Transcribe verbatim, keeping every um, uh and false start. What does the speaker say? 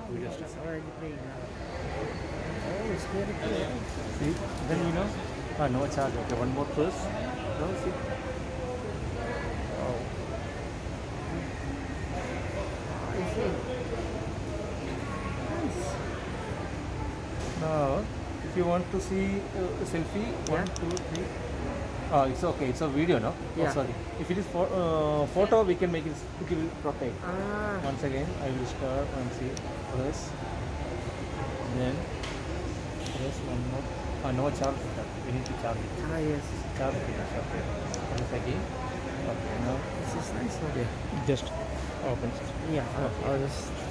Video start. It's already playing now. Oh, it's very clear. See, then you know, ah, no charge. Okay, one more push. Now see. Oh, I see. Nice. now if you want to see uh, selfie, one, Yeah. two, three. Ah, it's okay. It's a video, no? Yeah. Oh, sorry. If it is for uh, photo, we can make it. It will protect. Ah. Once again, I will start and see. Press. Then press one more. Ah, no charge. We need to charge it. Ah, yes. Charge it. Okay. Once again. Okay. Now. This is nice one. Yeah. Just open. Yeah, I'll, I'll just